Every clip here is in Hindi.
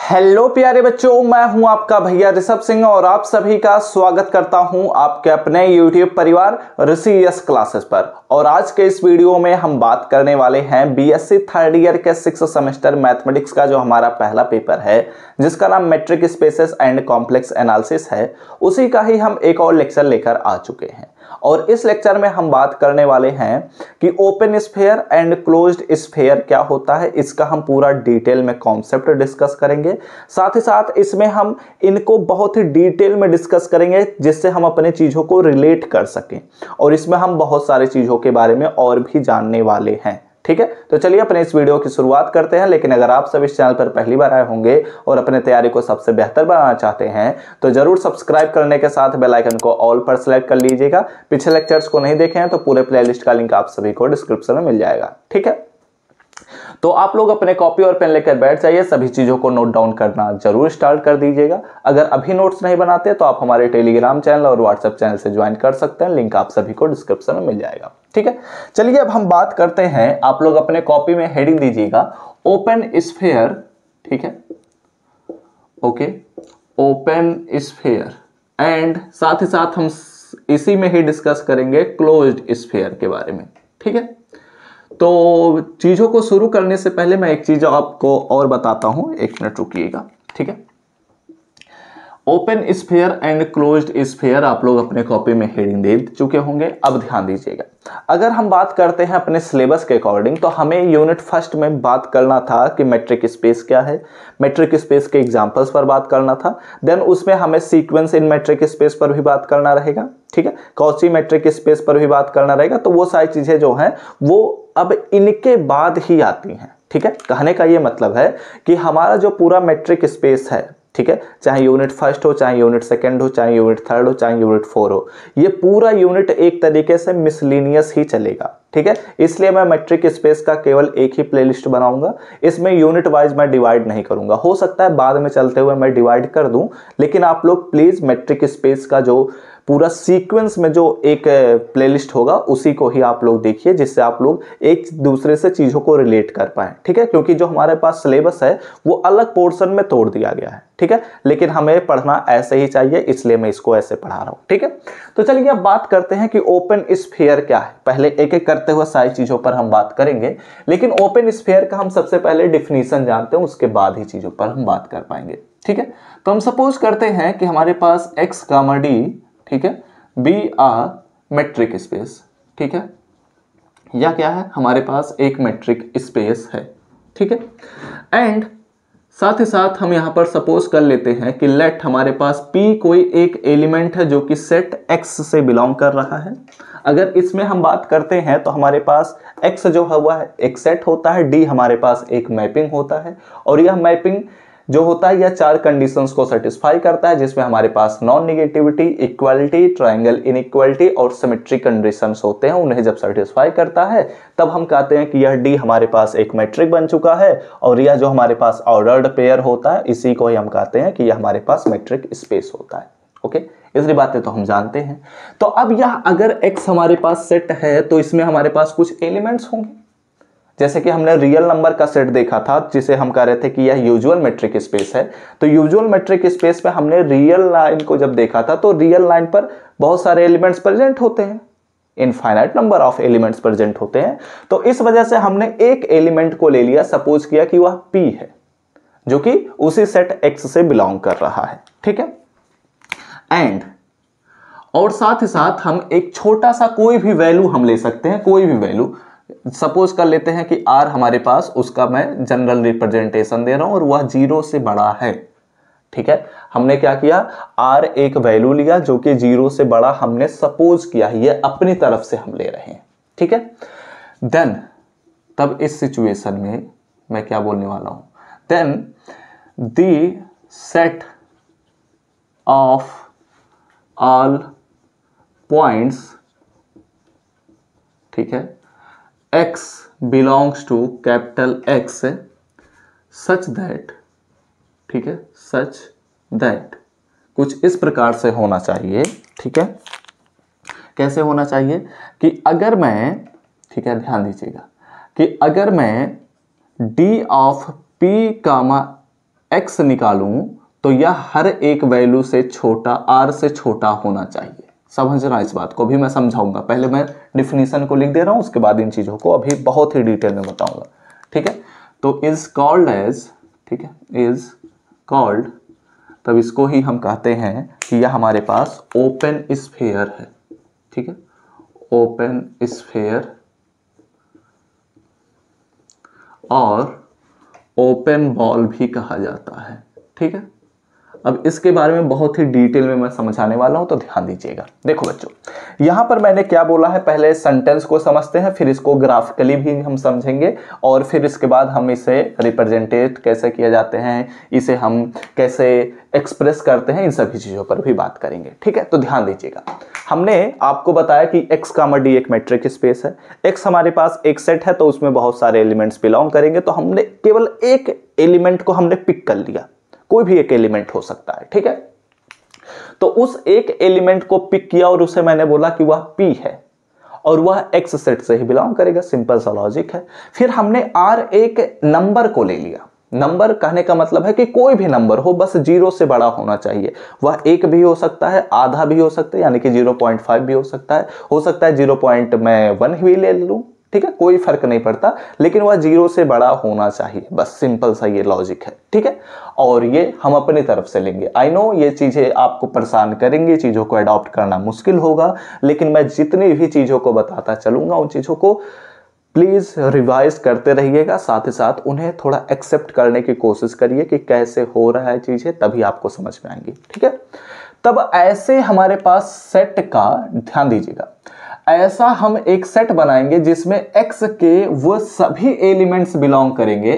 हेलो प्यारे बच्चों, मैं हूं आपका भैया ऋषभ सिंह और आप सभी का स्वागत करता हूं आपके अपने YouTube परिवार ऋषि यस क्लासेस पर। और आज के इस वीडियो में हम बात करने वाले हैं बीएससी थर्ड ईयर के 6th सेमेस्टर मैथमेटिक्स का जो हमारा पहला पेपर है, जिसका नाम metric spaces and complex analysis है। उसी का ही हम एक और लेक्चर लेकर आ चुके हैं और इस लेक्चर में हम बात करने वाले हैं कि open sphere and closed sphere क्या होता है। इसका हम पूरा डिटेल में कॉन्सेप्ट डिस्कस करेंगे। साथ ही साथ इसमें हम इनको बहुत ही डिटेल में डिस्कस करेंगे जिससे हम अपने चीजों को रिलेट कर सकें, और इसमें हम बहुत सारी चीजों के बारे में और भी जानने वाले हैं। ठीक है, तो चलिए अपने इस वीडियो की शुरुआत करते हैं। लेकिन अगर आप सब इस चैनल पर पहली बार आए होंगे और अपने तैयारी को सबसे बेहतर बनाना चाहते हैं तो जरूर सब्सक्राइब करने के साथ बेल आइकन को ऑल पर सेलेक्ट कर लीजिएगा। पिछले लेक्चर्स को नहीं देखे हैं तो पूरे प्लेलिस्ट का लिंक आप सभी को डिस्क्रिप्शन में मिल जाएगा। ठीक है, तो आप लोग अपने कॉपी और पेन लेकर बैठ जाइए, सभी चीजों को नोट डाउन करना जरूर स्टार्ट कर दीजिएगा। अगर अभी नोट्स नहीं बनाते तो आप हमारे टेलीग्राम चैनल और व्हाट्सएप चैनल से ज्वाइन कर सकते हैं, लिंक आप सभी को डिस्क्रिप्शन में मिल जाएगा। ठीक है, चलिए अब हम बात करते हैं। आप लोग अपने कॉपी में हेडिंग दीजिएगा ओपन स्फीयर। ठीक है, ओके, ओपन स्फीयर एंड साथ ही साथ हम इसी में ही डिस्कस करेंगे क्लोज्ड स्फीयर के बारे में। ठीक है, तो चीजों को शुरू करने से पहले मैं एक चीज आपको और बताता हूं, एक मिनट रुकिएगा। ठीक है, open sphere and closed sphere आप लोग अपने कॉपी में हेडिंग दे चुके होंगे। अब ध्यान दीजिएगा, अगर हम बात करते हैं अपने सिलेबस के अकॉर्डिंग तो हमें यूनिट फर्स्ट में बात करना था कि मेट्रिक स्पेस क्या है, मेट्रिक स्पेस के एग्जांपल्स पर बात करना था। देन उसमें हमें सीक्वेंस इन मेट्रिक स्पेस पर भी बात करना रहेगा। ठीक है, कॉची मेट्रिक स्पेस पर भी बात करना रहेगा। तो वो सारी चीजें जो हैं वो अब इनके बाद ही आती हैं। ठीक है, कहने का ये मतलब है कि हमारा जो पूरा मेट्रिक स्पेस है, ठीक है, चाहे यूनिट फर्स्ट हो, चाहे यूनिट सेकंड हो, चाहे यूनिट थर्ड हो, चाहे यूनिट 4 हो, ये पूरा यूनिट एक तरीके से मिसलिनियस ही चलेगा। ठीक है, इसलिए मैं मेट्रिक स्पेस का केवल एक ही प्लेलिस्ट बनाऊंगा। इसमें यूनिट वाइज मैं डिवाइड नहीं करूंगा। हो सकता है बाद में चलते हुए मैं डिवाइड कर दूं, लेकिन आप लोग प्लीज मेट्रिक स्पेस का जो पूरा सीक्वेंस में जो एक प्लेलिस्ट होगा उसी को ही आप लोग देखिए, जिससे आप लोग एक दूसरे से चीजों को रिलेट कर पाए। ठीक है, क्योंकि जो हमारे पास सिलेबस है वो अलग पोर्शन में तोड़ दिया गया है। ठीक है, लेकिन हमें पढ़ना ऐसे ही चाहिए, इसलिए मैं इसको ऐसे पढ़ा रहा हूं। ठीक है, तो चलिए अब बात करते हैं कि ओपन स्फीयर क्या है। पहले एक एक करते हुए सारी चीजों पर हम बात करेंगे, लेकिन ओपन स्फीयर का हम सबसे पहले डिफिनीशन जानते हैं, उसके बाद ही चीजों पर हम बात कर पाएंगे। ठीक है, तो हम सपोज करते हैं कि हमारे पास x, d, ठीक है, बी आर मेट्रिक स्पेस। ठीक है, या क्या है, हमारे पास एक मेट्रिक स्पेस है। ठीक है, एंड साथ ही साथ हम यहां पर सपोज कर लेते हैं कि लेट हमारे पास p कोई एक एलिमेंट है जो कि सेट x से बिलोंग कर रहा है। अगर इसमें हम बात करते हैं तो हमारे पास x जो है वह एक सेट होता है, d हमारे पास एक मैपिंग होता है, और यह मैपिंग जो होता है यह 4 कंडीशंस को सेटिस्फाई करता है, जिसमें हमारे पास non negativity, equality, triangle inequality और सिमेट्री कंडीशंस होते हैं। उन्हें जब सेटिस्फाई करता है तब हम कहते हैं कि यह डी हमारे पास एक मैट्रिक बन चुका है, और यह जो हमारे पास ऑर्डर्ड पेयर होता है इसी को ही हम कहते हैं कि यह हमारे पास मैट्रिक स्पेस होता है। ओके, इतनी बातें तो हम जानते हैं। तो अब यह अगर x हमारे पास सेट है तो इसमें हमारे पास कुछ एलिमेंट्स होंगे, जैसे कि हमने रियल नंबर का सेट देखा था जिसे हम कह रहे थे कि यह यूजुअल मेट्रिक स्पेस है। तो यूजुअल मेट्रिक स्पेस में हमने रियल लाइन को जब देखा था तो रियल लाइन पर बहुत सारे एलिमेंट्स प्रेजेंट होते हैं, infinite number of elements present होते हैं। तो इस वजह से हमने एक एलिमेंट को ले लिया, सपोज किया कि वह p है जो कि उसी सेट x से बिलोंग कर रहा है। ठीक है, एंड और साथ ही साथ हम एक छोटा सा कोई भी वैल्यू हम ले सकते हैं, कोई भी वैल्यू सपोज कर लेते हैं कि r हमारे पास, उसका मैं जनरल रिप्रेजेंटेशन दे रहा हूं और वह 0 से बड़ा है। ठीक है, हमने क्या किया, r एक वैल्यू लिया जो कि 0 से बड़ा हमने सपोज किया, ये अपनी तरफ से हम ले रहे हैं। ठीक है, देन तब इस सिचुएशन में मैं क्या बोलने वाला हूं, then the set of all points, ठीक है, x belongs to capital X such that, ठीक है, such that कुछ इस प्रकार से होना चाहिए। ठीक है, कैसे होना चाहिए कि अगर मैं, ठीक है, ध्यान दीजिएगा कि अगर मैं d of p comma x निकालूं तो यह हर एक वैल्यू से छोटा, r से छोटा होना चाहिए। समझ रहा है इस बात को? भी मैं समझाऊंगा, पहले मैं डिफिनीशन को लिख दे रहा हूं, उसके बाद इन चीजों को अभी बहुत ही डिटेल में बताऊंगा। ठीक है, तो इज कॉल्ड एज, ठीक है, इज कॉल्ड, तब इसको ही हम कहते हैं कि यह हमारे पास ओपन स्फीयर है। ठीक है, ओपन स्फीयर और ओपन बॉल भी कहा जाता है। ठीक है, अब इसके बारे में बहुत ही डिटेल में मैं समझाने वाला हूं, तो ध्यान दीजिएगा। देखो बच्चों, यहां पर मैंने क्या बोला है, पहले सेंटेंस को समझते हैं, फिर इसको ग्राफिकली भी हम समझेंगे, और फिर इसके बाद हम इसे रिप्रेजेंटेट कैसे किए जाते हैं, इसे हम कैसे एक्सप्रेस करते हैं, इन सभी चीजों पर भी बात करेंगे। ठीक है, तो ध्यान दीजिएगा। हमने आपको बताया कि x, d एक मेट्रिक स्पेस है। x हमारे पास एक सेट है, तो उसमें बहुत सारे एलिमेंट्स बिलोंग करेंगे, तो हमने केवल एक एलिमेंट को हमने पिक कर लिया, कोई भी एक एलिमेंट हो सकता है। ठीक है, तो उस एक एलिमेंट को पिक किया और उसे मैंने बोला कि वह P है और वह X सेट से ही बिलोंग करेगा। सिंपल सा लॉजिक है। फिर हमने R एक नंबर को ले लिया। नंबर कहने का मतलब है कि कोई भी नंबर हो, बस 0 से बड़ा होना चाहिए। वह 1 भी हो सकता है, आधा भी हो सकता है, यानी कि 0.5 भी हो सकता है 0.1 भी ले लूं। ठीक है, कोई फर्क नहीं पड़ता, लेकिन वह 0 से बड़ा होना चाहिए, बस सिंपल सा ये लॉजिक है। ठीक है, और ये हम अपनी तरफ से लेंगे। आई नो ये चीजें आपको परेशान करेंगी, चीजों को अडॉप्ट करना मुश्किल होगा, लेकिन मैं जितनी भी चीजों को बताता चलूंगा उन चीजों को प्लीज रिवाइज करते रहिएगा, साथ ही साथ उन्हें थोड़ा एक्सेप्ट करने की कोशिश करिए कि कैसे हो रहा है चीजें, तभी आपको समझ में आएंगी। ठीक है, तब ऐसे हमारे पास सेट का ध्यान दीजिएगा, ऐसा हम एक सेट बनाएंगे जिसमें x के वो सभी एलिमेंट्स बिलोंग करेंगे।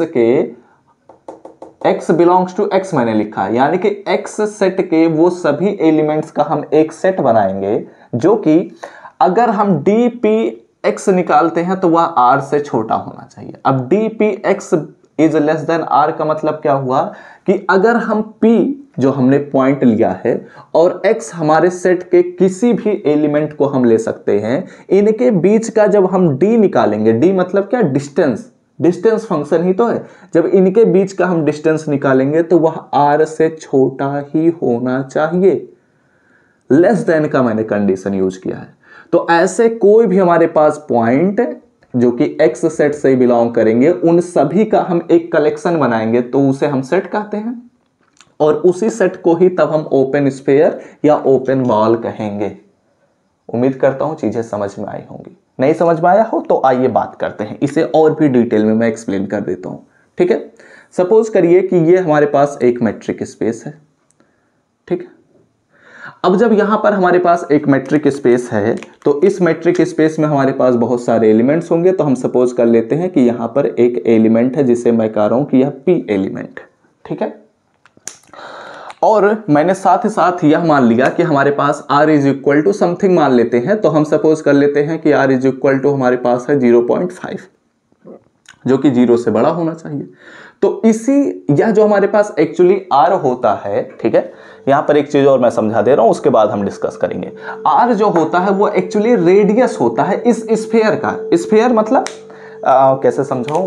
x बिलोंग्स टू x मैंने लिखा है, यानी कि x सेट के वो सभी एलिमेंट्स का हम एक सेट बनाएंगे जो कि अगर हम dpx निकालते हैं तो वह r से छोटा होना चाहिए। अब dpx is less than r का मतलब क्या हुआ कि अगर हम p जो हमने पॉइंट लिया है और x हमारे सेट के किसी भी एलिमेंट को हम ले सकते हैं, इनके बीच का जब हम d निकालेंगे, d मतलब क्या, डिस्टेंस फंक्शन ही तो है, जब इनके बीच का हम डिस्टेंस निकालेंगे तो वह r से छोटा ही होना चाहिए। लेस देन का मैंने कंडीशन यूज किया है। तो ऐसे कोई भी हमारे पास पॉइंट जो कि x सेट से बिलोंग करेंगे, उन सभी का हम एक कलेक्शन बनाएंगे, तो उसे हम सेट कहते हैं, और उसी सेट को ही तब हम ओपन स्फीयर या ओपन बॉल कहेंगे। उम्मीद करता हूं चीजें समझ में आई होंगी। नहीं समझ में आया हो तो आइए बात करते हैं, इसे और भी डिटेल में मैं एक्सप्लेन कर देता हूं। ठीक है, सपोज करिए कि ये हमारे पास एक मेट्रिक स्पेस है। ठीक है, अब जब यहां पर हमारे पास एक मेट्रिक स्पेस है, तो इस मेट्रिक स्पेस में हमारे पास बहुत सारे एलिमेंट्स होंगे। तो हम सपोज कर लेते हैं कि यहां पर एक एलिमेंट है जिसे मैं कह रहा हूं कि यह P एलिमेंट। ठीक है, और मैंने साथ ही साथ यह मान लिया कि हमारे पास r is equal to something मान लेते हैं। तो हम सपोज कर लेते हैं कि r इज इक्वल टू हमारे पास है 0.5, जो कि 0 से बड़ा होना चाहिए। तो इसी यह जो हमारे पास एक्चुअली r होता है, ठीक है, यहां पर एक चीज और मैं समझा दे रहा हूं, उसके बाद हम डिस्कस करेंगे। r जो होता है वो एक्चुअली रेडियस होता है इस स्फीयर का। स्फीयर मतलब कैसे समझाऊं,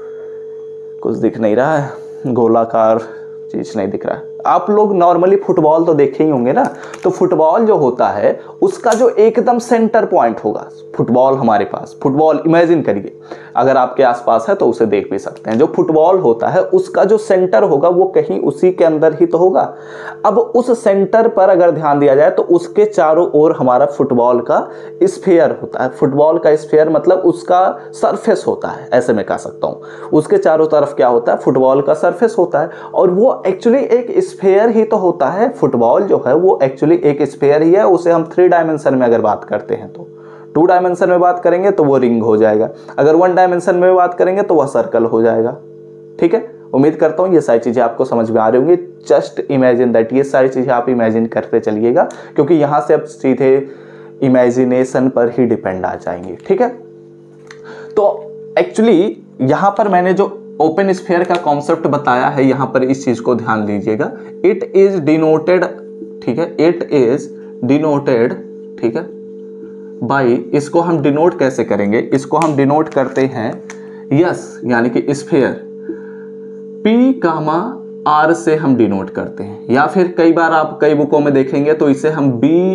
कुछ दिख नहीं रहा है, गोलाकार चीज नहीं दिख रहा है। आप लोग नॉर्मली फुटबॉल तो देखे ही होंगे ना, तो फुटबॉल जो होता है उसका जो एकदम सेंटर पॉइंट होगा, फुटबॉल हमारे पास, फुटबॉल इमेजिन करिए, अगर आपके आसपास है तो उसे देख भी सकते हैं। जो फुटबॉल होता है उसका जो सेंटर होगा वो कहीं उसी के अंदर ही तो होगा। अब उस सेंटर पर अगर ध्यान दिया जाए तो उसके चारों ओर हमारा फुटबॉल का स्फीयर होता है। फुटबॉल का स्फीयर मतलब उसका सरफेस होता है, ऐसे मैं कह सकता हूं। उसके चारों तरफ क्या होता है, फुटबॉल का सरफेस होता है, और वो एक्चुअली एक स्फीयर ही तो होता है। फुटबॉल जो है वो एक्चुअली एक स्फीयर ही है। उसे हम 3 डायमेंशन में अगर बात करते हैं तो, 2 डायमेंशन में बात करेंगे तो वो रिंग हो जाएगा, अगर 1 डायमेंशन में बात करेंगे तो वह सर्कल हो जाएगा। ठीक है, उम्मीद करता हूं ये सारी चीजें आपको समझ में आ रही होंगी। जस्ट इमेजिन दैट, ये सारी चीजें आप इमेजिन करते चलिएगा, क्योंकि यहां से आप सीधे इमेजिनेशन पर ही डिपेंड आ जाएंगे। ठीक है, तो एक्चुअली यहां पर मैंने जो ओपन स्फीयर का कॉन्सेप्ट बताया है, यहां पर इस चीज को ध्यान दीजिएगा। इट इज डिनोटेड, ठीक है, इट इज डिनोटेड, ठीक है, बाई, इसको हम डिनोट कैसे करेंगे, इसको हम डिनोट करते हैं यस, यानी कि स्फीयर P, आर से हम डिनोट करते हैं, या फिर कई बार आप कई बुकों में देखेंगे तो इसे हम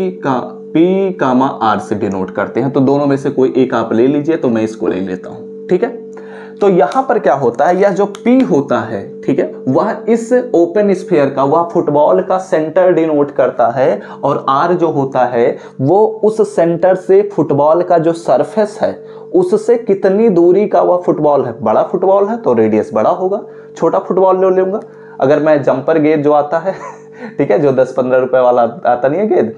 पी कामा आर से डिनोट करते हैं। तो दोनों में से कोई एक आप ले लीजिए, तो मैं इसको ले लेता हूं, ठीक है। तो यहां पर क्या होता है, यह जो पी होता है, ठीक है, वह इस ओपन स्फीयर का, वह फुटबॉल का सेंटर डिनोट करता है, और आर जो होता है वो उस सेंटर से फुटबॉल का जो सरफेस है उससे कितनी दूरी का वह फुटबॉल है। बड़ा फुटबॉल है तो रेडियस बड़ा होगा, छोटा फुटबॉल ले लूंगा, अगर मैं जंपर गेंद जो आता है ठीक है, जो 10-15 रुपए वाला आता नहीं है गेंद,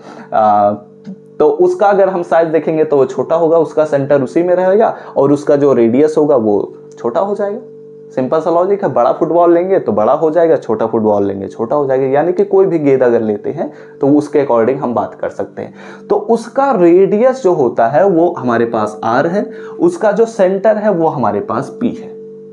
तो उसका अगर हम साइज देखेंगे तो वो छोटा होगा, उसका सेंटर उसी में रहेगा और उसका जो रेडियस होगा वो छोटा हो जाएगा। सिंपल सा लॉजिक है, बड़ा फुटबॉल लेंगे तो बड़ा हो जाएगा, छोटा फुटबॉल लेंगे छोटा हो जाएगा। यानी कि कोई भी गेंद अगर लेते हैं तो उसके अकॉर्डिंग हम बात कर सकते हैं। तो उसका रेडियस जो होता है वो हमारे पास आर है, उसका जो सेंटर है वो हमारे पास पी है।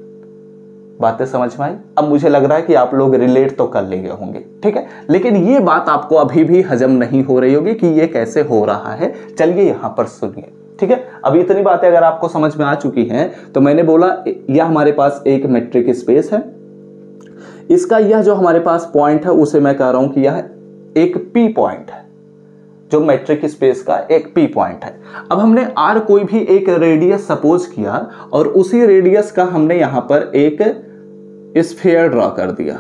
बातें समझ में आई? अब मुझे लग रहा है कि आप लोग रिलेट तो कर लेंगे होंगे, ठीक है, लेकिन ये बात आपको अभी भी हजम नहीं हो रही होगी कि ये कैसे हो रहा है। चलिए यहां पर सुनिए, ठीक है। अभी इतनी बातें अगर आपको समझ में आ चुकी हैं तो मैंने बोला यह हमारे पास एक मेट्रिक स्पेस है, इसका यह जो हमारे पास पॉइंट है उसे मैं कह रहा हूं कि यह एक पी पॉइंट है, जो मेट्रिक स्पेस का एक पी पॉइंट है। अब हमने आर कोई भी एक रेडियस सपोज किया और उसी रेडियस का हमने यहां पर एक स्फीयर ड्रॉ कर दिया,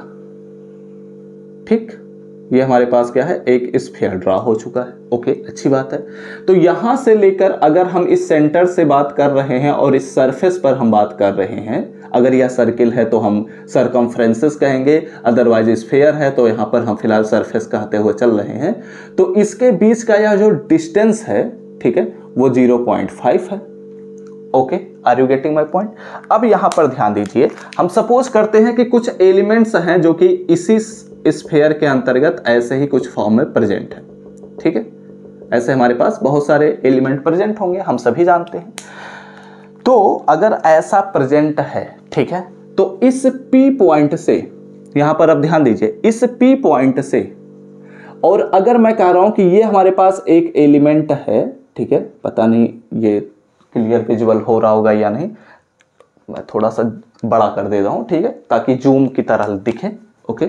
ठीक, ये हमारे पास क्या है, एक स्फीयर ड्रॉ हो चुका है। ओके, अच्छी बात है। तो यहां से लेकर अगर हम इस सेंटर से बात कर रहे हैं और इस सरफेस पर हम बात कर रहे हैं, अगर यह सर्किल है तो हम सरकमफ्रेंसेस कहेंगे, अदरवाइज स्फीयर है तो यहां पर हम फिलहाल सरफेस कहते हुए चल रहे हैं। तो इसके बीच का यह जो डिस्टेंस है, ठीक है, वो 0.5 है। Okay, are you getting my point? अब यहां पर ध्यान दीजिए, हम सपोज करते हैं कि कुछ एलिमेंट्स हैं जो कि इसी स्फीयर के अंतर्गत ऐसे ही कुछ फॉर्म में प्रेजेंट है, ठीक है। ऐसे हमारे पास बहुत सारे एलिमेंट प्रेजेंट होंगे, हम सभी जानते हैं। तो अगर ऐसा प्रेजेंट है, ठीक है, तो इस पी पॉइंट से, यहां पर अब ध्यान दीजिए, इस पी पॉइंट से, और अगर मैं कह रहा हूं कि ये हमारे पास एक एलिमेंट है, ठीक है, पता नहीं ये क्लियर विजुअल हो रहा होगा या नहीं, मैं थोड़ा सा बड़ा कर दे रहा हूं, ठीक है, ताकि जूम की तरह दिखे। ओके,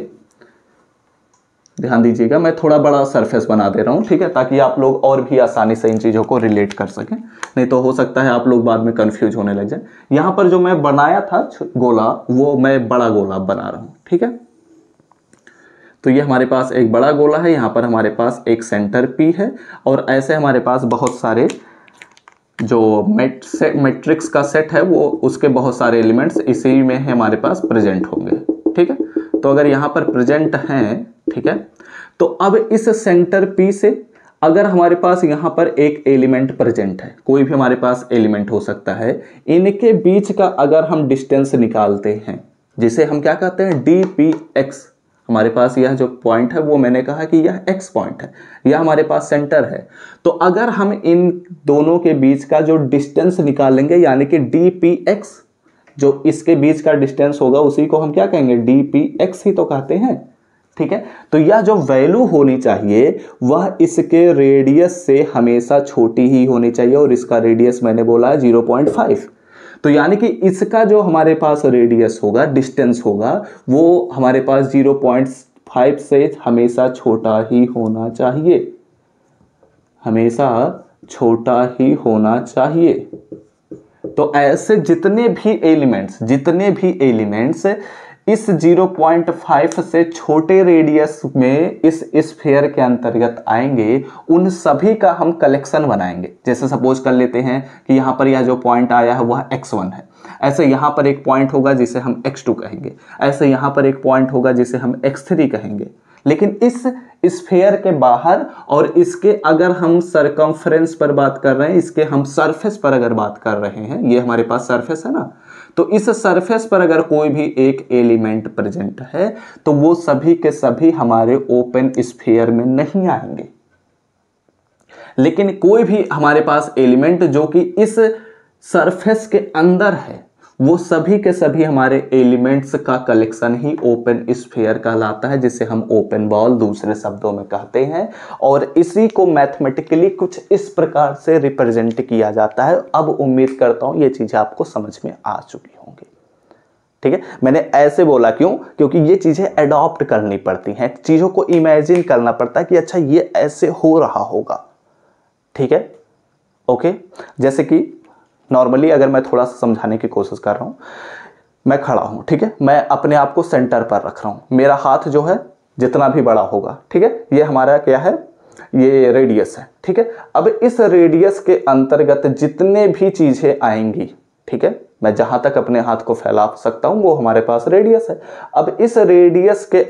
ध्यान दीजिएगा, मैं थोड़ा बड़ा सरफेस बना दे रहा हूं, ठीक है, ताकि आप लोग और भी आसानी से इन चीजों को रिलेट कर सकें, नहीं तो हो सकता है आप लोग बाद में कंफ्यूज होने लग जाए। यहां पर जो मैं बनाया था गोला, वो मैं बड़ा गोला बना रहा हूं, ठीक है। तो ये हमारे पास एक बड़ा गोला है, यहां पर हमारे पास एक सेंटर पी है, और ऐसे हमारे पास बहुत सारे जो मैट्रिक्स का सेट है, वो उसके बहुत सारे एलिमेंट्स इसी में हमारे पास प्रेजेंट होंगे, ठीक है। तो अगर यहाँ पर प्रेजेंट हैं, ठीक है, तो अब इस सेंटर पी से अगर हमारे पास यहाँ पर एक एलिमेंट प्रेजेंट है, कोई भी हमारे पास एलिमेंट हो सकता है, इनके बीच का अगर हम डिस्टेंस निकालते हैं, जिसे हम क्या कहते हैं, डी पी एक्स, हमारे पास यह जो पॉइंट है वो मैंने कहा कि यह एक्स पॉइंट है, यह हमारे पास सेंटर है। तो अगर हम इन दोनों के बीच का जो डिस्टेंस निकालेंगे, यानी कि डी पी एक्स, जो इसके बीच का डिस्टेंस होगा उसी को हम क्या कहेंगे, डी पी एक्स ही तो कहते हैं, ठीक है। तो यह जो वैल्यू होनी चाहिए वह इसके रेडियस से हमेशा छोटी ही होनी चाहिए, और इसका रेडियस मैंने बोला है 0.5। तो यानी कि इसका जो हमारे पास रेडियस होगा, डिस्टेंस होगा, वो हमारे पास 0.5 से हमेशा छोटा ही होना चाहिए, हमेशा छोटा ही होना चाहिए। तो ऐसे जितने भी एलिमेंट्स इस 0.5 से छोटे रेडियस में इस स्फीयर के अंतर्गत आएंगे, उन सभी का हम कलेक्शन बनाएंगे। जैसे सपोज कर लेते हैं कि यहाँ पर यह जो पॉइंट आया है वह x1 है, ऐसे यहाँ पर एक पॉइंट होगा जिसे हम x2 कहेंगे, ऐसे यहाँ पर एक पॉइंट होगा जिसे हम x3 कहेंगे। लेकिन इस स्फीयर के बाहर और इसके अगर हम सरकमफ्रेंस पर बात कर रहे हैं, इसके हम सरफेस पर अगर बात कर रहे हैं, ये हमारे पास सरफेस है ना, तो इस सरफेस पर अगर कोई भी एक एलिमेंट प्रेजेंट है तो वो सभी के सभी हमारे ओपन स्फीयर में नहीं आएंगे। लेकिन कोई भी हमारे पास एलिमेंट जो कि इस सरफेस के अंदर है, वो सभी के सभी हमारे एलिमेंट्स का कलेक्शन ही ओपन स्फीयर कहलाता है, जिसे हम ओपन बॉल दूसरे शब्दों में कहते हैं। और इसी को मैथमेटिकली कुछ इस प्रकार से रिप्रेजेंट किया जाता है। अब उम्मीद करता हूं ये चीजें आपको समझ में आ चुकी होंगी। ठीक है, मैंने ऐसे बोला क्यों, क्योंकि ये चीजें अडॉप्ट करनी पड़ती हैं, चीजों को इमेजिन करना पड़ता है कि अच्छा ये ऐसे हो रहा होगा। ठीक है, ओके। जैसे कि नॉर्मली अगर मैं थोड़ा सा समझाने की कोशिश कर रहा हूं, मैं खड़ा हूं, ठीक है, मैं अपने आप को सेंटर पर रख रहा हूं, मेरा हाथ जो है जितना भी बड़ा होगा, ठीक है, ये हमारा क्या है, ये रेडियस है। ठीक है, अब इस रेडियस के अंतर्गत जितने भी चीजें आएंगी, ठीक है, मैं जहां तक अपने हाथ को फैला सकता हूं वो हमारे पास रेडियस है। अब इस रेडियस के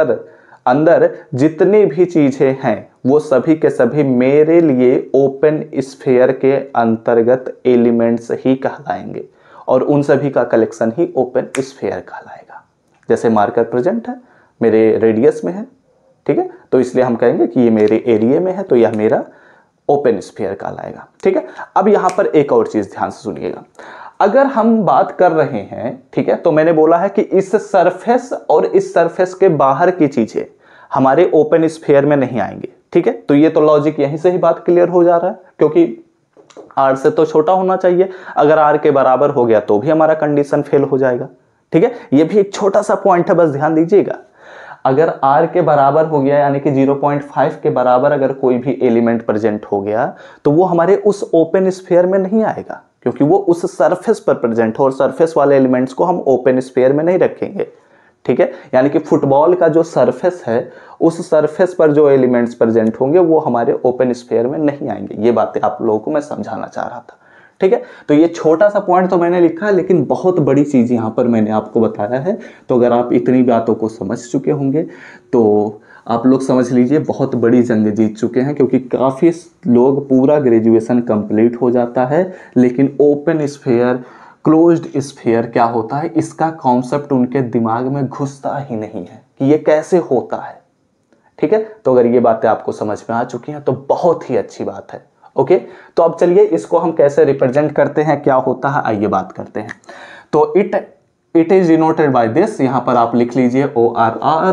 अंदर जितनी भी चीजें हैं वो सभी के सभी मेरे लिए ओपन स्फीयर के अंतर्गत एलिमेंट्स ही कहलाएंगे और उन सभी का कलेक्शन ही ओपन स्फीयर कहलाएगा। जैसे मार्कर प्रेजेंट है, मेरे रेडियस में है, ठीक है, तो इसलिए हम कहेंगे कि ये मेरे एरिया में है, तो यह मेरा ओपन स्फीयर कहलाएगा। ठीक है, अब यहां पर एक और चीज ध्यान से सुनिएगा, अगर हम बात कर रहे हैं, ठीक है, तो मैंने बोला है कि इस सरफेस और इस सरफेस के बाहर की चीजें हमारे ओपन स्फीयर में नहीं आएंगे। ठीक है, तो ये तो लॉजिक यहीं से ही बात क्लियर हो जा रहा है, क्योंकि आर से तो छोटा होना चाहिए, अगर आर के बराबर हो गया तो भी हमारा कंडीशन फेल हो जाएगा। ठीक है, ये भी एक छोटा सा पॉइंट है, बस ध्यान दीजिएगा, अगर आर के बराबर हो गया यानी कि 0.5 के बराबर अगर कोई भी एलिमेंट प्रेजेंट हो गया तो वो हमारे उस ओपन स्फीयर में नहीं आएगा, क्योंकि वो उस सरफेस पर प्रेजेंट हो और सरफेस वाले एलिमेंट्स को हम ओपन स्फीयर में नहीं रखेंगे। ठीक है, यानी कि फुटबॉल का जो सरफेस है उस सरफेस पर जो एलिमेंट्स प्रेजेंट होंगे वो हमारे ओपन स्फीयर में नहीं आएंगे। ये बातें आप लोगों को मैं समझाना चाह रहा था। ठीक है, तो ये छोटा सा पॉइंट तो मैंने लिखा है, लेकिन बहुत बड़ी चीज यहां पर मैंने आपको बताया है। तो अगर आप इतनी बातों को समझ चुके होंगे तो आप लोग समझ लीजिए बहुत बड़ी जंग जीत चुके हैं, क्योंकि काफी लोग पूरा ग्रेजुएशन कंप्लीट हो जाता है लेकिन ओपन स्फीयर क्लोज्ड स्फीयर क्या होता है इसका कॉन्सेप्ट उनके दिमाग में घुसता ही नहीं है कि ये कैसे होता है। ठीक है, तो अगर ये बातें आपको समझ में आ चुकी हैं तो बहुत ही अच्छी बात है। ओके, तो अब चलिए इसको हम कैसे रिप्रेजेंट करते हैं, क्या होता है, आइए बात करते हैं। तो it is denoted by this, यहां पर आप लिख लीजिए ORR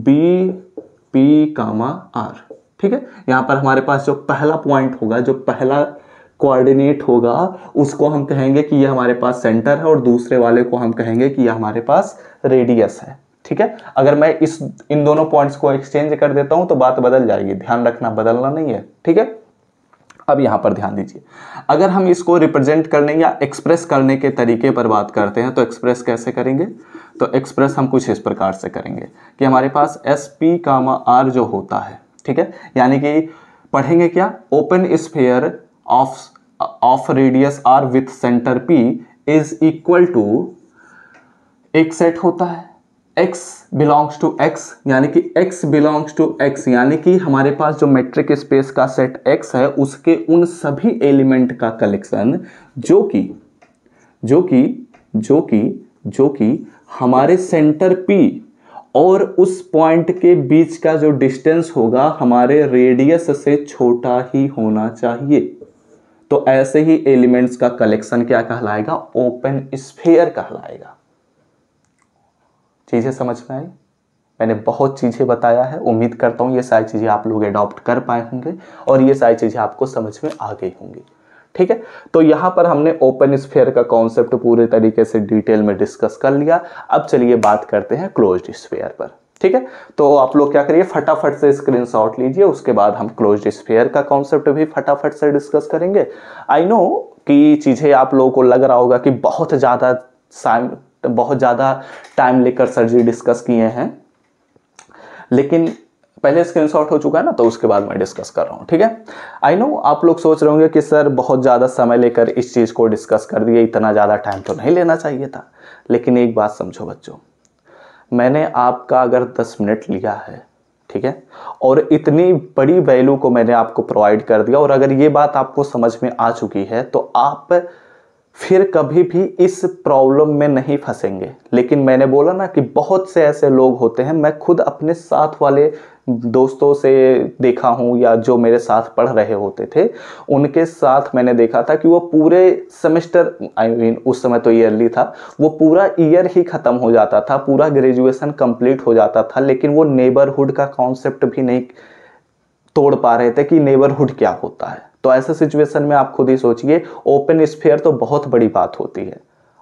BP, R। ठीक है, यहां पर हमारे पास जो पहला पॉइंट होगा, जो पहला कोऑर्डिनेट होगा, उसको हम कहेंगे कि यह हमारे पास सेंटर है और दूसरे वाले को हम कहेंगे कि यह हमारे पास रेडियस है। ठीक है, अगर मैं इन दोनों पॉइंट्स को एक्सचेंज कर देता हूं तो बात बदल जाएगी, ध्यान रखना, बदलना नहीं है। ठीक है, अब यहां पर ध्यान दीजिए, अगर हम इसको रिप्रेजेंट करने या एक्सप्रेस करने के तरीके पर बात करते हैं तो एक्सप्रेस कैसे करेंगे, तो एक्सप्रेस हम कुछ इस प्रकार से करेंगे कि हमारे पास SP, R जो होता है, ठीक है, यानी कि पढ़ेंगे क्या, open sphere of radius R with centre P is equal to, एक सेट होता है x बिलोंग्स टू x, यानी कि x बिलोंग्स टू x, यानी कि हमारे पास जो मेट्रिक स्पेस का सेट x है उसके उन सभी एलिमेंट का कलेक्शन जो कि हमारे सेंटर P और उस पॉइंट के बीच का जो डिस्टेंस होगा हमारे रेडियस से छोटा ही होना चाहिए। तो ऐसे ही एलिमेंट्स का कलेक्शन क्या कहलाएगा, ओपन स्फीयर कहलाएगा। चीजें समझ में आई, मैंने बहुत चीजें बताया है, उम्मीद करता हूं ये सारी चीजें आप लोग अडॉप्ट कर पाए होंगे और ये सारी चीजें आपको समझ में आ गई होंगी। ठीक है, तो यहां पर हमने ओपन स्फीयर का कॉन्सेप्ट पूरे तरीके से डिटेल में डिस्कस कर लिया। अब चलिए बात करते हैं क्लोज्ड स्फीयर पर। ठीक है, तो आप लोग क्या करिए, फटाफट से स्क्रीनशॉट लीजिए, उसके बाद हम क्लोज्ड स्फीयर का कॉन्सेप्ट भी फटाफट से डिस्कस करेंगे। आई नो कि चीजें आप लोगों को लग रहा होगा कि बहुत ज्यादा टाइम लेकर सर जी डिस्कस किए हैं, लेकिन पहले स्क्रीनशॉट हो चुका है ना, तो उसके बाद मैं डिस्कस कर रहा हूं। ठीक है, आई नो आप लोग सोच रहे होंगे कि सर बहुत ज्यादा समय लेकर इस चीज को डिस्कस कर दिए, इतना ज्यादा टाइम तो नहीं लेना चाहिए था। लेकिन एक बात समझो बच्चों, मैंने आपका अगर 10 मिनट लिया है, ठीक है, और इतनी बड़ी वैल्यू को मैंने आपको प्रोवाइड कर दिया, और अगर ये बात आपको समझ में आ चुकी है तो आप फिर कभी भी इस प्रॉब्लम में नहीं फंसेंगे। लेकिन मैंने बोला ना कि बहुत से ऐसे लोग होते हैं, मैं खुद अपने साथ वाले दोस्तों से देखा हूं या जो मेरे साथ पढ़ रहे होते थे उनके साथ मैंने देखा था कि वो पूरे सेमेस्टर, उस समय तो ईयरली था, वो पूरा ईयर ही खत्म हो जाता था, पूरा ग्रेजुएशन कंप्लीट हो जाता था, लेकिन वो नेबरहुड का कॉन्सेप्ट भी नहीं तोड़ पा रहे थे कि नेबरहुड क्या होता है। तो ऐसे सिचुएशन में आप खुद ही सोचिए, ओपन स्फीयर तो बहुत बड़ी बात होती है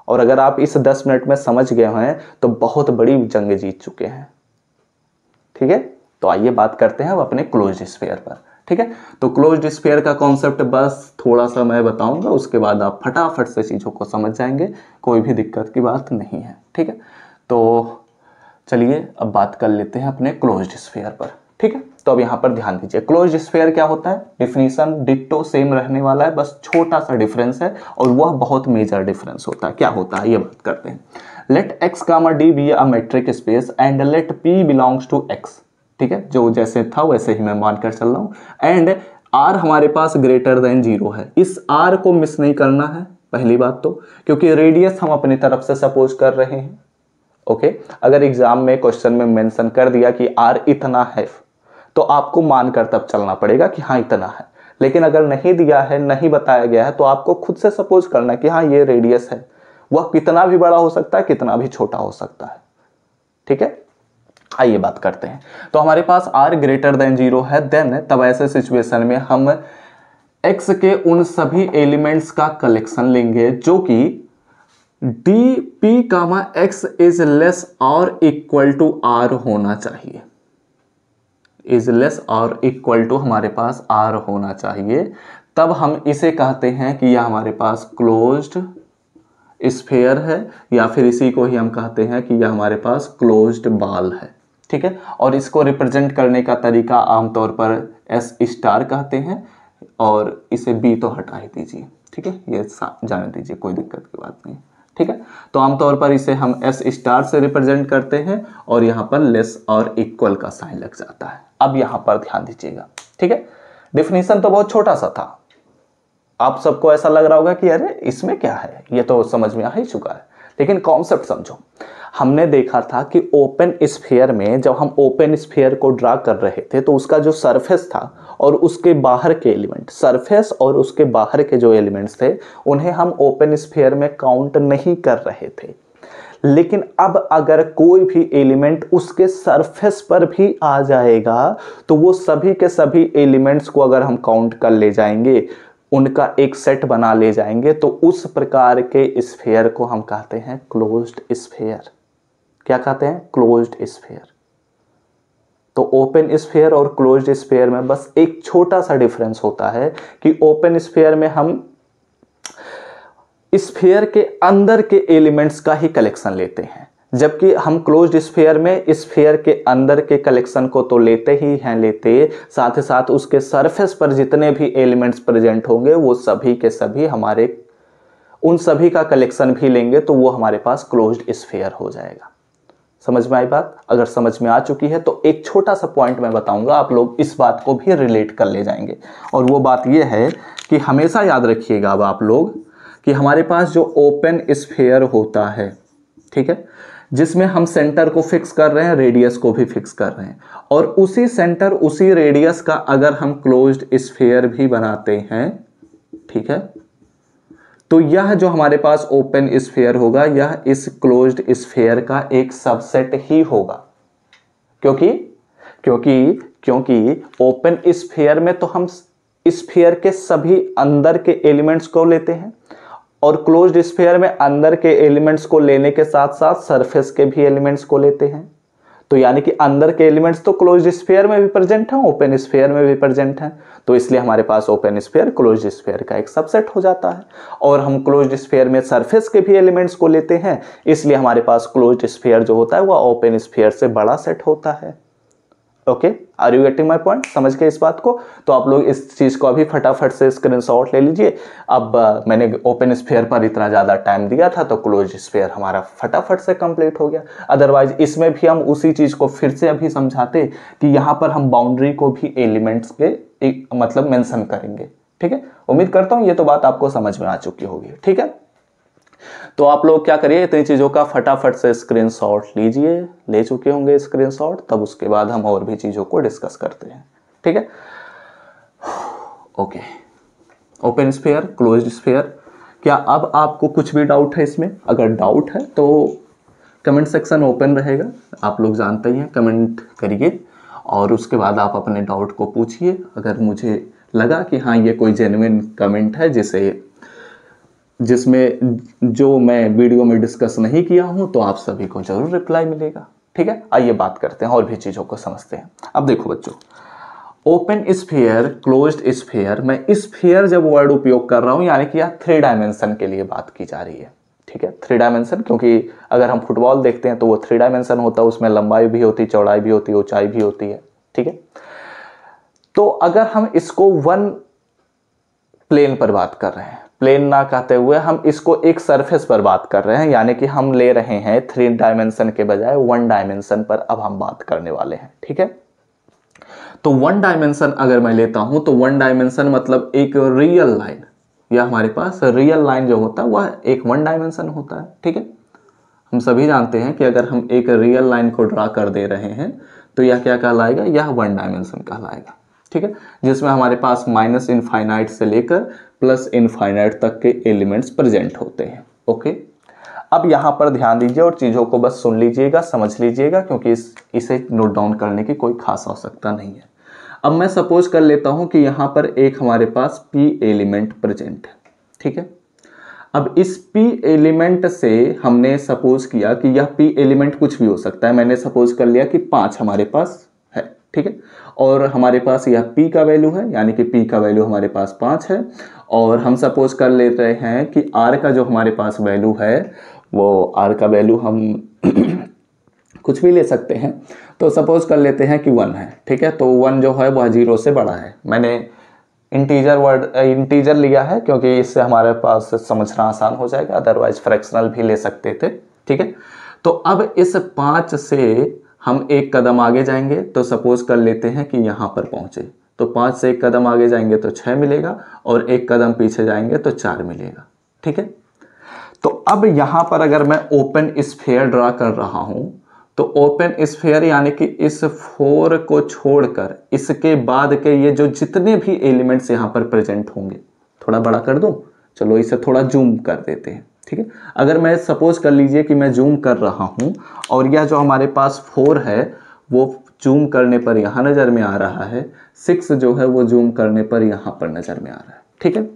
और अगर आप इस 10 मिनट में समझ गए हैं तो बहुत बड़ी जंग जीत चुके हैं। ठीक है, तो आइए बात करते हैं अब अपने क्लोज्ड स्फीयर पर। ठीक है, तो क्लोज्ड स्फीयर का कॉन्सेप्ट बस थोड़ा सा मैं बताऊंगा, उसके बाद आप फटाफट से चीज़ों को समझ जाएंगे, कोई भी दिक्कत की बात नहीं है। ठीक है, तो चलिए अब बात कर लेते हैं अपने क्लोज्ड स्फीयर पर। ठीक है, तो अब यहाँ पर ध्यान दीजिए, क्लोज्ड स्फीयर क्या होता है। डिफिनीशन डिट्टो सेम रहने वाला है, बस छोटा सा डिफरेंस है और वह बहुत मेजर डिफरेंस होता है। क्या होता है ये बात करते हैं। Let x, d be a metric space and let p belongs to x। ठीक है, जो जैसे था वैसे ही मैं मानकर चल रहा हूँ। एंड r हमारे पास ग्रेटर देन 0 है। इस r को मिस नहीं करना है पहली बात तो, क्योंकि रेडियस हम अपनी तरफ से सपोज कर रहे हैं। ओके, अगर एग्जाम में क्वेश्चन में मेंशन कर दिया कि r इतना है तो आपको मानकर तब चलना पड़ेगा कि हाँ इतना है। लेकिन अगर नहीं दिया है, नहीं बताया गया है, तो आपको खुद से सपोज करना कि हाँ ये रेडियस है। वह कितना भी बड़ा हो सकता है, कितना भी छोटा हो सकता है। ठीक है, आइए बात करते हैं। तो हमारे पास r ग्रेटर देन 0 है, देन तब ऐसे सिचुएशन में हम x के उन सभी एलिमेंट्स का कलेक्शन लेंगे जो कि D P comma X is less और इक्वल टू r होना चाहिए। इज लेस और इक्वल टू हमारे पास r होना चाहिए। तब हम इसे कहते हैं कि यह हमारे पास क्लोज्ड स्फीयर है, या फिर इसी को ही हम कहते हैं कि यह हमारे पास क्लोज्ड बॉल है। ठीक है, और इसको रिप्रेजेंट करने का तरीका आमतौर पर एस स्टार कहते हैं, और इसे बी तो हटा ही दीजिए। ठीक है, ये जाने दीजिए, कोई दिक्कत की बात नहीं। ठीक है, तो आमतौर पर इसे हम एस स्टार से रिप्रेजेंट करते हैं और यहाँ पर लेस और इक्वल का साइन लग जाता है। अब यहाँ पर ध्यान दीजिएगा। ठीक है, डिफिनीशन तो बहुत छोटा सा था, आप सबको ऐसा लग रहा होगा कि अरे इसमें क्या है, ये तो समझ में आ ही चुका है, लेकिन कॉन्सेप्ट समझो। हमने देखा था कि ओपन स्फीयर में जब हम ओपन स्फीयर को ड्रा कर रहे थे तो उसका जो सरफेस था और उसके बाहर के एलिमेंट, सरफेस और उसके बाहर के जो एलिमेंट्स थे उन्हें हम ओपन स्फीयर में काउंट नहीं कर रहे थे। लेकिन अब अगर कोई भी एलिमेंट उसके सरफेस पर भी आ जाएगा तो वो सभी के सभी एलिमेंट्स को अगर हम काउंट कर ले जाएंगे, उनका एक सेट बना ले जाएंगे, तो उस प्रकार के स्फीयर को हम कहते हैं क्लोज्ड स्फीयर। क्या कहते हैं? Closed sphere. तो ओपन स्फीयर और क्लोज्ड स्फीयर में बस एक छोटा सा डिफरेंस होता है कि ओपन स्फीयर में हम स्फीयर के अंदर के एलिमेंट्स का ही कलेक्शन लेते हैं, जबकि हम क्लोज्ड स्फीयर में स्फीयर के अंदर के कलेक्शन को तो लेते ही हैं, साथ ही साथ उसके सरफेस पर जितने भी एलिमेंट्स प्रेजेंट होंगे वो सभी के सभी हमारे उन सभी का कलेक्शन भी लेंगे, तो वो हमारे पास क्लोज्ड स्फीयर हो जाएगा। समझ में आई बात? अगर समझ में आ चुकी है तो एक छोटा सा पॉइंट मैं बताऊंगा, आप लोग इस बात को भी रिलेट कर ले जाएंगे। और वो बात ये है कि हमेशा याद रखिएगा अब आप लोग कि हमारे पास जो ओपन स्फीयर होता है, ठीक है, जिसमें हम सेंटर को फिक्स कर रहे हैं, रेडियस को भी फिक्स कर रहे हैं, और उसी सेंटर उसी रेडियस का अगर हम क्लोज्ड स्फीयर भी बनाते हैं, ठीक है, तो यह जो हमारे पास ओपन स्फीयर होगा यह इस क्लोज्ड स्फीयर का एक सबसेट ही होगा। क्योंकि ओपन स्फीयर में तो हम स्फीयर के सभी अंदर के एलिमेंट्स को लेते हैं और क्लोज्ड स्फीयर में अंदर के एलिमेंट्स को लेने के साथ साथ सरफेस के भी एलिमेंट्स को लेते हैं। तो यानी कि अंदर के एलिमेंट्स तो क्लोज्ड स्फीयर में भी प्रेजेंट हैं, ओपन स्फीयर में भी प्रेजेंट हैं, तो इसलिए हमारे पास ओपन स्फीयर क्लोज्ड स्फीयर का एक सबसेट हो जाता है। और हम क्लोज्ड स्फीयर में सरफेस के भी एलिमेंट्स को लेते हैं, इसलिए हमारे पास क्लोज्ड स्फीयर जो होता है वह ओपन स्फीयर से बड़ा सेट होता है। Okay, are you getting my point? समझ गए इस बात को? तो आप लोग इस चीज को अभी फटाफट से स्क्रीनशॉट ले लीजिए। अब मैंने ओपन स्फीयर पर इतना ज्यादा टाइम दिया था तो क्लोज्ड स्फीयर हमारा फटाफट से कंप्लीट हो गया। अदरवाइज इसमें भी हम उसी चीज को फिर से अभी समझाते कि यहां पर हम बाउंड्री को भी एलिमेंट्स के मतलब मेंशन करेंगे। ठीक है, उम्मीद करता हूं ये तो बात आपको समझ में आ चुकी होगी। ठीक है, तो आप लोग क्या करिए, इतनी चीजों का फटाफट से स्क्रीनशॉट लीजिए, ले चुके होंगे स्क्रीनशॉट, तब उसके बाद हम और भी चीजों को डिस्कस करते हैं। ठीक है, okay, open sphere, closed sphere, क्या अब आपको कुछ भी डाउट है इसमें? अगर डाउट है तो कमेंट सेक्शन ओपन रहेगा, आप लोग जानते ही हैं, कमेंट करिए और उसके बाद आप अपने डाउट को पूछिए। अगर मुझे लगा कि हाँ ये कोई जेन्युइन कमेंट है जिसे जिसमें जो मैं वीडियो में डिस्कस नहीं किया हूं तो आप सभी को जरूर रिप्लाई मिलेगा। ठीक है, आइए बात करते हैं और भी चीज़ों को समझते हैं। अब देखो बच्चों, ओपन स्फीयर, क्लोज्ड स्फीयर, मैं स्फीयर जब वर्ड उपयोग कर रहा हूं यानी कि यह 3 डायमेंशन के लिए बात की जा रही है। ठीक है, 3 डायमेंशन, क्योंकि अगर हम फुटबॉल देखते हैं तो वो 3 डायमेंशन होता है, उसमें लंबाई भी होती है, चौड़ाई भी होती है, ऊंचाई भी होती है। ठीक है, तो अगर हम इसको 1 प्लेन पर बात कर रहे हैं, प्लेन ना कहते हुए हम इसको एक सरफेस पर बात कर रहे हैं, यानी कि हम ले रहे हैं 3 डायमेंशन के बजाय 1 डायमेंशन पर अब हम बात करने वाले हैं। ठीक है, तो 1 डायमेंशन अगर मैं लेता हूं तो 1 डायमेंशन मतलब एक रियल लाइन, या हमारे पास रियल लाइन जो होता है वह एक 1 डायमेंशन होता है। ठीक है, हम सभी जानते हैं कि अगर हम एक रियल लाइन को ड्रा कर दे रहे हैं तो यह क्या कहलाएगा, यह 1 डायमेंशन कहलाएगा। ठीक है, जिसमें हमारे पास माइनस इनफाइनाइट से लेकर प्लस इनफाइनाइट तक के एलिमेंट्स प्रेजेंट होते हैं। ओके, अब यहाँ पर ध्यान दीजिए और चीज़ों को बस सुन लीजिएगा, समझ लीजिएगा, क्योंकि इसे नोट डाउन करने की कोई खास आवश्यकता नहीं है। अब मैं सपोज कर लेता हूँ कि यहाँ पर एक हमारे पास P एलिमेंट प्रेजेंट है। ठीक है, अब इस P एलिमेंट से हमने सपोज किया कि यह P एलिमेंट कुछ भी हो सकता है। मैंने सपोज कर लिया कि 5 हमारे पास है। ठीक है, और हमारे पास यह P का वैल्यू है, यानी कि P का वैल्यू हमारे पास 5 है। और हम सपोज कर ले रहे हैं कि R का जो हमारे पास वैल्यू है, वो R का वैल्यू हम कुछ भी ले सकते हैं। तो सपोज कर लेते हैं कि 1 है। ठीक है, तो 1 जो है वह 0 से बड़ा है। मैंने इंटीजर लिया है क्योंकि इससे हमारे पास समझना आसान हो जाएगा, अदरवाइज फ्रैक्शनल भी ले सकते थे। ठीक है, तो अब इस 5 से हम एक कदम आगे जाएंगे, तो सपोज कर लेते हैं कि यहाँ पर पहुंचे, तो 5 से एक कदम आगे जाएंगे तो 6 मिलेगा, और एक कदम पीछे जाएंगे तो 4 मिलेगा। ठीक है, तो अब यहाँ पर अगर मैं ओपन स्फीयर ड्रा कर रहा हूँ, तो ओपन स्फीयर यानी कि इस 4 को छोड़कर इसके बाद के ये जो जितने भी एलिमेंट्स यहाँ पर प्रेजेंट होंगे, थोड़ा बड़ा कर दूं, चलो इसे थोड़ा जूम कर देते हैं। ठीक है, अगर मैं सपोज कर लीजिए कि मैं जूम कर रहा हूँ और यह जो हमारे पास 4 है वो जूम करने पर यहाँ नज़र में आ रहा है, 6 जो है वो जूम करने पर यहाँ पर नज़र में आ रहा है। ठीक है,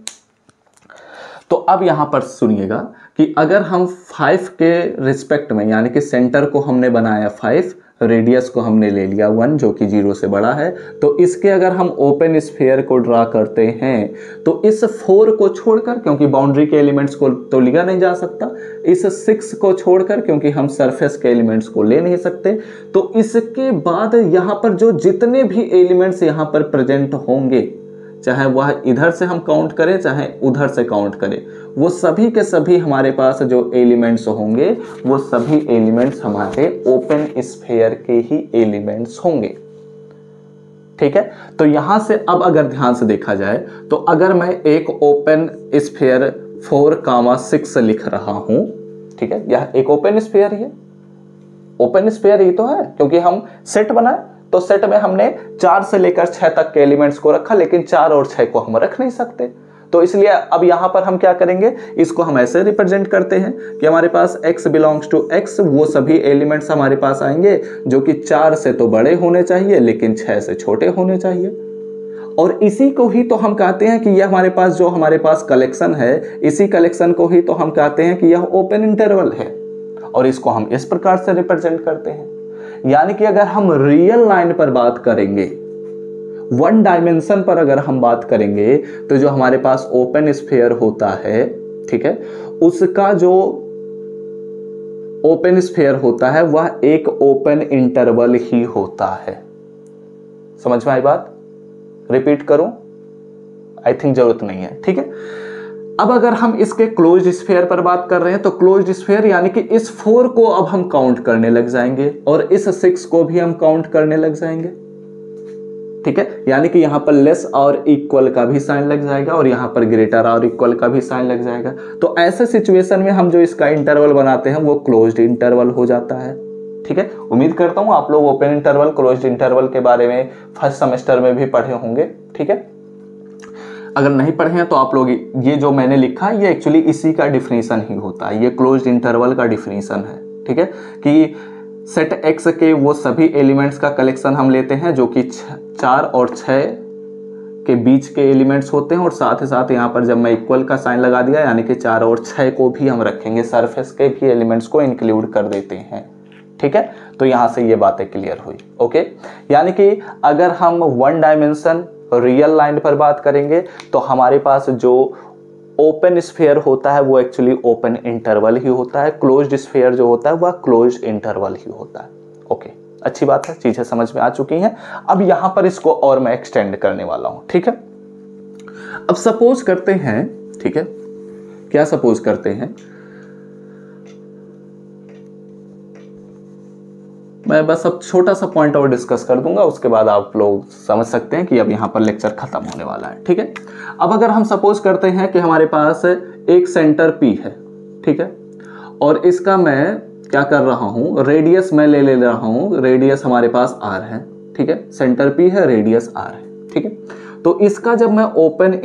तो अब यहाँ पर सुनिएगा कि अगर हम 5 के रिस्पेक्ट में, यानी कि सेंटर को हमने बनाया 5, रेडियस को हमने ले लिया 1 जो कि 0 से बड़ा है, तो इसके अगर हम ओपन स्फीयर को ड्रा करते हैं तो इस 4 को छोड़कर, क्योंकि बाउंड्री के एलिमेंट्स को तो लिया नहीं जा सकता, इस 6 को छोड़कर, क्योंकि हम सरफेस के एलिमेंट्स को ले नहीं सकते, तो इसके बाद यहाँ पर जो जितने भी एलिमेंट्स यहाँ पर प्रेजेंट होंगे, चाहे वह इधर से हम काउंट करें चाहे उधर से काउंट करें, वो सभी के सभी हमारे पास जो एलिमेंट्स होंगे वो सभी एलिमेंट्स हमारे ओपन स्फीयर के ही एलिमेंट्स होंगे। ठीक है, तो यहां से अब अगर ध्यान से देखा जाए तो अगर मैं एक ओपन स्फीयर 4,6 लिख रहा हूं, ठीक है, यह एक ओपन स्फीयर ही है। ओपन स्फीयर ही तो है, क्योंकि हम सेट बनाए तो सेट में हमने 4 से लेकर 6 तक के एलिमेंट्स को रखा, लेकिन 4 और 6 को हम रख नहीं सकते। तो इसलिए अब यहां पर हम क्या करेंगे, इसको हम ऐसे रिप्रेजेंट करते हैं कि हमारे पास x बिलोंग्स टू x, वो सभी एलिमेंट्स हमारे पास आएंगे जो कि 4 से तो बड़े होने चाहिए लेकिन 6 से छोटे होने चाहिए। और इसी को ही तो हम कहते हैं कि यह हमारे पास जो हमारे पास कलेक्शन है, इसी कलेक्शन को ही तो हम कहते हैं कि यह ओपन इंटरवल है। और इसको हम इस प्रकार से रिप्रेजेंट करते हैं, यानी कि अगर हम रियल लाइन पर बात करेंगे, 1 डायमेंशन पर अगर हम बात करेंगे, तो जो हमारे पास ओपन स्फीयर होता है, ठीक है, उसका जो ओपन स्फीयर होता है वह एक ओपन इंटरवल ही होता है। समझ में आई बात? रिपीट करूं? आई थिंक जरूरत नहीं है। ठीक है, अब अगर हम इसके क्लोज्ड स्फीयर पर बात कर रहे हैं, तो क्लोज्ड स्फीयर यानी कि इस 4 को अब हम काउंट करने लग जाएंगे और इस 6 को भी हम काउंट करने लग जाएंगे। ठीक है, यानी कि यहां पर लेस और इक्वल का भी साइन लग जाएगा और यहां पर ग्रेटर और इक्वल का भी साइन लग जाएगा। तो ऐसे सिचुएशन में हम जो इसका इंटरवल बनाते हैं वो क्लोज्ड इंटरवल हो जाता है। ठीक है, उम्मीद करता हूं आप लोग ओपन इंटरवल, क्लोज्ड इंटरवल के बारे में फर्स्ट सेमेस्टर में भी पढ़े होंगे। ठीक है, अगर नहीं पढ़े हैं तो आप लोग ये जो मैंने लिखा है ये एक्चुअली इसी का डिफिनीशन ही होता है, ये क्लोज्ड इंटरवल का डिफिनीशन है। ठीक है, कि सेट x के वो सभी एलिमेंट्स का कलेक्शन हम लेते हैं जो कि 4 और 6 के बीच के एलिमेंट्स होते हैं, और साथ ही साथ यहाँ पर जब मैं इक्वल का साइन लगा दिया यानी कि 4 और 6 को भी हम रखेंगे, सरफेस के भी एलिमेंट्स को इंक्लूड कर देते हैं। ठीक है, तो यहाँ से ये बातें क्लियर हुई। ओके, यानी कि अगर हम वन डायमेंशन रियल लाइन पर बात करेंगे तो हमारे पास जो ओपन स्फीयर होता है वो एक्चुअली ओपन इंटरवल ही होता है, क्लोज्ड स्फीयर जो होता है वह क्लोज्ड इंटरवल ही होता है। ओके, अच्छी बात है, चीजें समझ में आ चुकी हैं। अब यहां पर इसको और मैं एक्सटेंड करने वाला हूं। ठीक है, अब सपोज करते हैं, ठीक है, क्या सपोज करते हैं, मैं बस अब छोटा सा पॉइंट और डिस्कस कर दूंगा, उसके बाद आप लोग समझ सकते हैं कि अब यहाँ पर लेक्चर खत्म होने वाला है। ठीक है, अब अगर हम सपोज करते हैं कि हमारे पास एक सेंटर P है, ठीक है, और इसका मैं क्या कर रहा हूँ, रेडियस मैं ले रहा हूँ, रेडियस हमारे पास R है। ठीक है, सेंटर P है, रेडियस R है। ठीक है, तो इसका जब मैं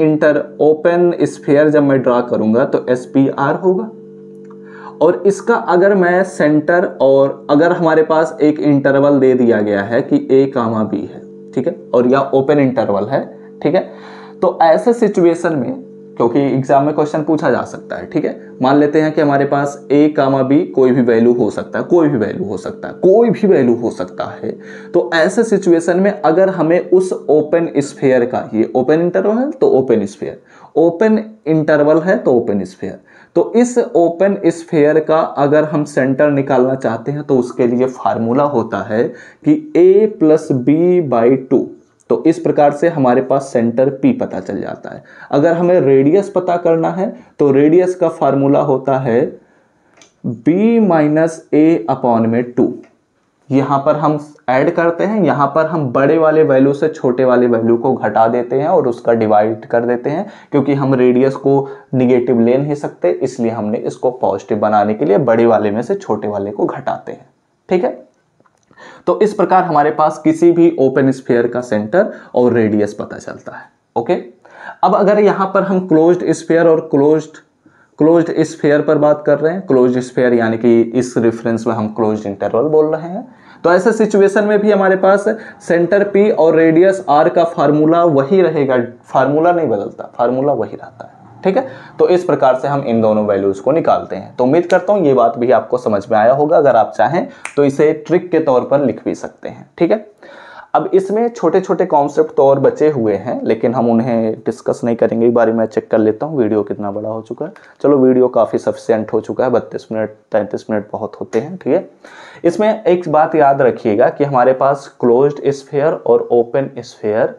ओपन स्फीयर जब मैं ड्रा करूंगा तो SPR होगा, और इसका अगर मैं सेंटर, और अगर हमारे पास एक इंटरवल दे दिया गया है कि A, B है, ठीक है, और यह ओपन इंटरवल है। ठीक है, तो ऐसे सिचुएशन में, क्योंकि एग्जाम में क्वेश्चन पूछा जा सकता है, ठीक है, मान लेते हैं कि हमारे पास A, B कोई भी वैल्यू हो सकता है, कोई भी वैल्यू हो सकता है, कोई भी वैल्यू हो सकता है। तो ऐसे सिचुएशन में अगर हमें उस ओपन स्फीयर का, ये ओपन इंटरवल है तो ओपन स्फीयर, ओपन इंटरवल है तो ओपन स्फीयर, तो इस ओपन स्फीयर का अगर हम सेंटर निकालना चाहते हैं तो उसके लिए फार्मूला होता है कि A + B/2। तो इस प्रकार से हमारे पास सेंटर P पता चल जाता है। अगर हमें रेडियस पता करना है तो रेडियस का फार्मूला होता है B - A/2। यहाँ पर हम ऐड करते हैं, यहाँ पर हम बड़े वाले वैल्यू से छोटे वाले वैल्यू को घटा देते हैं और उसका डिवाइड कर देते हैं, क्योंकि हम रेडियस को निगेटिव ले नहीं सकते, इसलिए हमने इसको पॉजिटिव बनाने के लिए बड़े वाले में से छोटे वाले को घटाते हैं। ठीक है, तो इस प्रकार हमारे पास किसी भी ओपन स्फीयर का सेंटर और रेडियस पता चलता है। ओके, अब अगर यहां पर हम क्लोज्ड स्फीयर और क्लोज्ड स्फीयर पर बात कर रहे हैं, क्लोज्ड स्फीयर यानी कि इस रेफरेंस में हम क्लोज्ड इंटरवल बोल रहे हैं, तो ऐसे सिचुएशन में भी हमारे पास सेंटर P और रेडियस R का फार्मूला वही रहेगा, फार्मूला नहीं बदलता, फार्मूला वही रहता है। ठीक है, तो इस प्रकार से हम इन दोनों वैल्यूज को निकालते हैं। तो उम्मीद करता हूं ये बात भी आपको समझ में आया होगा। अगर आप चाहें तो इसे ट्रिक के तौर पर लिख भी सकते हैं। ठीक है, अब इसमें छोटे छोटे कॉन्सेप्ट तो और बचे हुए हैं, लेकिन हम उन्हें डिस्कस नहीं करेंगे। एक बार मैं चेक कर लेता हूँ वीडियो कितना बड़ा हो चुका है। चलो, वीडियो काफ़ी सफिशिएंट हो चुका है, 32 मिनट 33 मिनट बहुत होते हैं। ठीक है, इसमें एक बात याद रखिएगा कि हमारे पास क्लोज्ड स्फीयर और ओपन स्फीयर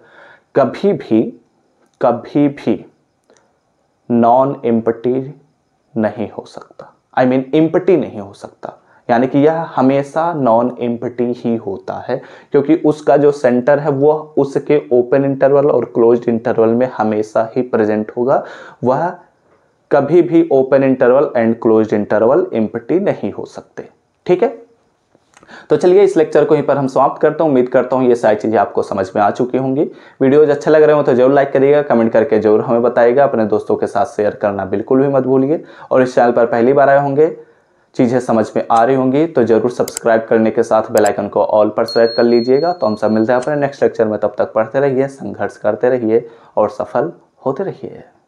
कभी भी नॉन एम्प्टी नहीं हो सकता, आई मीन एम्प्टी नहीं हो सकता, यानी कि यह हमेशा नॉन एम्प्टी ही होता है, क्योंकि उसका जो सेंटर है वह उसके ओपन इंटरवल और क्लोज्ड इंटरवल में हमेशा ही प्रेजेंट होगा। वह कभी भी open interval and closed interval empty नहीं हो सकते। ठीक है, तो चलिए इस लेक्चर को यहीं पर हम समाप्त करता हूं। उम्मीद करता हूं ये सारी चीजें आपको समझ में आ चुकी होंगी। वीडियोज अच्छा लग रहे हो तो जरूर लाइक करिएगा, कमेंट करके जरूर हमें बताइएगा, अपने दोस्तों के साथ शेयर करना बिल्कुल भी मत भूलिए, और इस चैनल पर पहली बार आए होंगे, चीजें समझ में आ रही होंगी तो जरूर सब्सक्राइब करने के साथ बेल आइकन को ऑल पर सेलेक्ट कर लीजिएगा। तो हम सब मिलते हैं अपने नेक्स्ट लेक्चर में, तब तक पढ़ते रहिए, संघर्ष करते रहिए और सफल होते रहिए।